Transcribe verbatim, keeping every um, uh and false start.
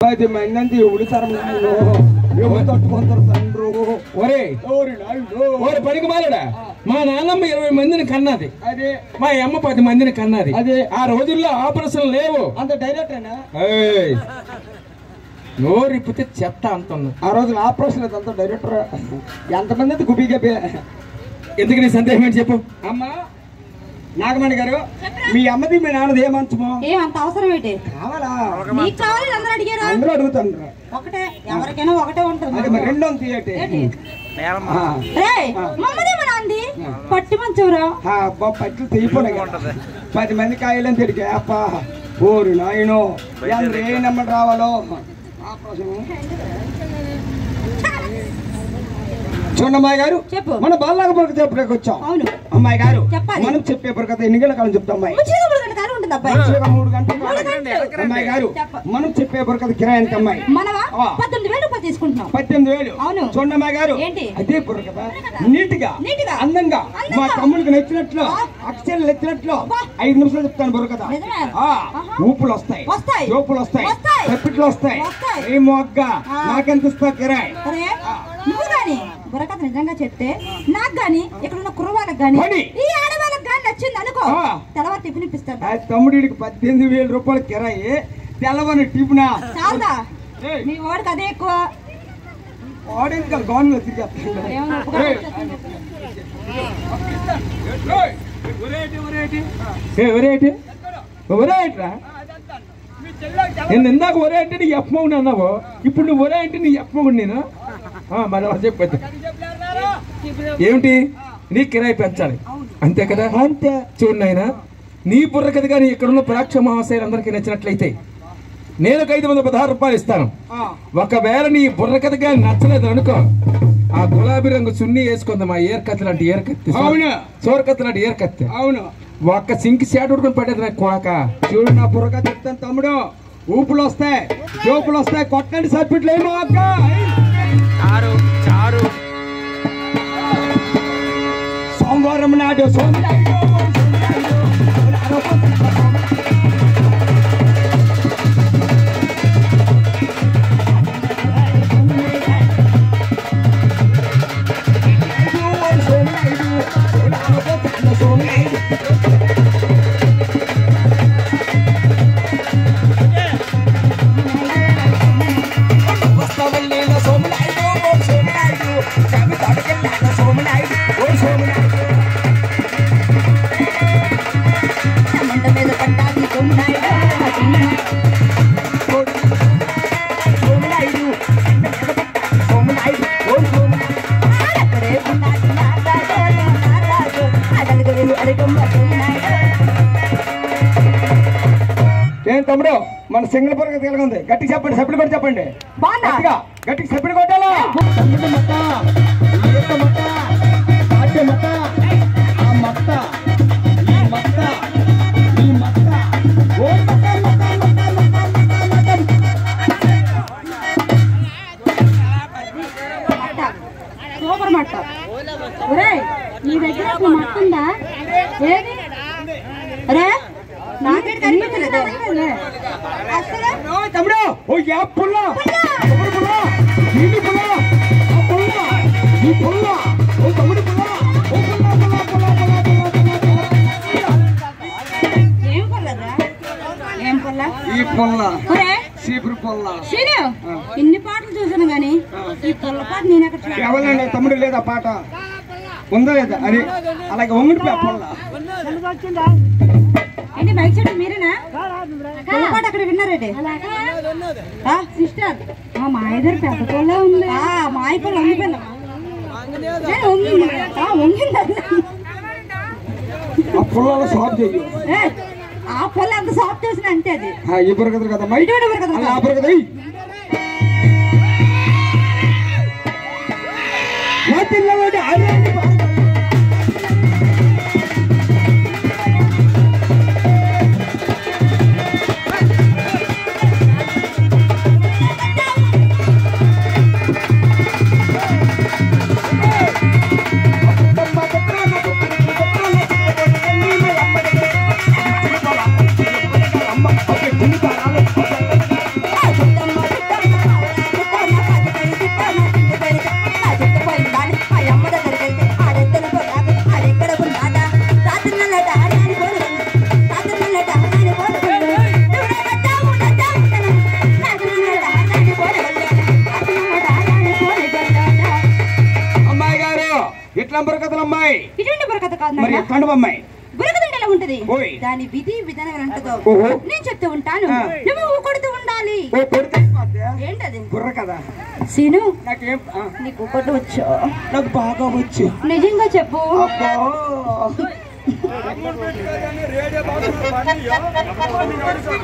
పది మంది అంతే ఎవడు తరం ఎవరు తట్టుకుంటారు తండ్రు. ఒరే ఒరే పనికి మాలడా, మా నాన్నమ్మ ఇరవై మందిని కన్నది, అదే మా అమ్మ పది మందిని కన్నది, అదే ఆ రోజుల్లో ఆపరేషన్ లేవు. అంత డైరెక్ట్ అయినా నోరిప్పితే చెత్త అంటున్నా. ఆ రోజున ఆపరేషన్ అంత డైరెక్టర్ ఎంతమంది అయితే గుబి గబే. ఎందుకు నీ సందేహం ఏంటి చెప్పు. అమ్మా నాగమణి గారు, మీ అమ్మది మీ నాన్నది ఏ మంచము? ఏమంత అవసరం ఏంటి? కావాలా? నీకు కావాలి అందరూ అడిగారు. అందరూ అడుగుతాండ్రు. ఒకటే, ఎవరికైనా ఒకటే ఉంటుంది. అది మరి రెండో తీయటి పట్టి మంచవరా పట్లు తీయపోయి పది మంది కాయలని తిరిగి అప్ప ఓరు నాయనో అందరూ ఏ నెంబర్ రావాలో. చూడండి అమ్మాయి గారు, మనం బాగా బుర్ర చెప్పడానికి వచ్చాం. అమ్మాయి గారు మనం చెప్పే బుర్ర ఎన్ని గంటల కాలం చెప్తాం అమ్మాయి? మూడు గంటలు. అమ్మాయి గారు మనం చెప్పే బుర్ర కిరాయి ఎంత అమ్మాయి? పద్దెనిమిది వేలు రూపాయలు తీసుకుంటున్నాం. పద్దెనిమిది వేలు. చూడండి అమ్మాయి గారు, అదే బుర్ర కదా నీట్ గా అందంగా మా తమ్ముడికి నచ్చినట్లు అక్షరాలు నచ్చినట్లు ఐదు నిమిషాలు చెప్తాను బుర్ర కదా. ఊపులు వస్తాయి, జోపులు వస్తాయి, చెప్పిట్లు వస్తాయి. ఏ మొగ్గ నాకెంత ఇస్తా కిరాయి? నువ్వు గాని బుర్రకథ నిజంగా చెప్తే నాకు గాని ఇక్కడ ఉన్న కుర్రవాళ్ళకి గాని ఈ ఆడవాళ్ళకి గాని నచ్చింది అనుకో, తెల్లవారు టిఫిన్ ఇప్పిస్తాను. తమ్ముడికి పద్దెనిమిది వేల రూపాయలు కిరాయి, తెల్లవారి టిఫిన్ చాలదా? మీ వాడికి అదే ఎక్కువ. వాడేది గవర్నమెంట్ తిరిగి నేను ఇందాక ఒరే అంటే నీ ఎప్పమౌని అన్నావు, ఇప్పుడు నువ్వు ఒరే అంటే నీ ఎప్పమౌని నేను మరి చెప్పద్దు. ఏమిటి నీ కిరాయి పెంచాలి అంతే కదా? అంతే. చూడండి ఆయన, నీ బుర్ర కథ కానీ ఇక్కడున్న ప్రేక్ష మహాశయులందరికీ నచ్చినట్లయితే నేను ఐదు వందల పదహారు రూపాయలు ఇస్తాను. ఒకవేళ నీ బుర్ర కథ కానీ నచ్చలేదు అనుకో, ఆ గులాబీ రంగు చున్నీ వేసుకుందాం, ఆ ఏర్ కత్తి లాంటి ఏర్ కత్తి, సోర కత్తి లాంటి ఏర్ కత్తి. అవును, ఒక్క సింకి సేట ఉడుకుని పడేది నాకు కోక. చూడు నా బుర్ర కథ చెప్తాను తమ్ముడు, ఊపులు వస్తాయి, జోపులు వస్తాయి, కొట్టండి సర్పిట్లు ఏమో అక్క. సోమవారం నాడు ఏం తమ్ముడు మన సింగిల్ బుర్ర తెలుగుంది. గట్టికి చెప్పండి, సభ్యులు కూడా చెప్పండి, గట్టిగా గట్టికి సభ్యులు కొట్టాలా. సూపర్ మట్ట. నీ దగ్గర మట్ట ఉందా? అరే నాకేంటి కనిపించలేదు తమ్ముడు. ఓ యాప్ పుల్ల ఇన్ని పాటలు చూసాను గానీ ఈ పుల్ల పాట నేను ఎక్కడ ఎవరండి తమ్ముడు? లేదా పాట ఉందా లేదా? అది అలాగే వంగిపోయా పుల్ల ఏంటి మైక్ చెట్టు మీరేనా? పాట అక్కడ విన్నారేంటి సిస్టర్? మా ఇద్దరు పెద్ద పొల్ల ఉంది. మా అయ్య పొల్ల వంగిపోయింది, వంగింది. ఆ పొల్ల అంత సాఫ్ట్ చేసిన అంటే అది ఇప్పుడు కదా కదా Come on. ఎట్లా బుర్రకథలు అమ్మాయి? ఇటువంటి బుర్రకథ కాదు మరి ఎట్లాంటి అమ్మాయి? బుర్రకథ ఎలా ఉంటది? ఓయ్. దాని విధి విధానం ఉంటుందో ఓహో. నేను చెప్తూ ఉంటాను, ఆ. నువ్వు కొడుతూ ఉండాలి. ఓ కొడితే అయిపోద్దా? ఏంటది? బుర్రకథ. సీను, నాకేం ఆ, నీకు కొట్టు వచ్చో? నాకు బాగా వచ్చు. నిజంగా చెప్పు. అబ్బో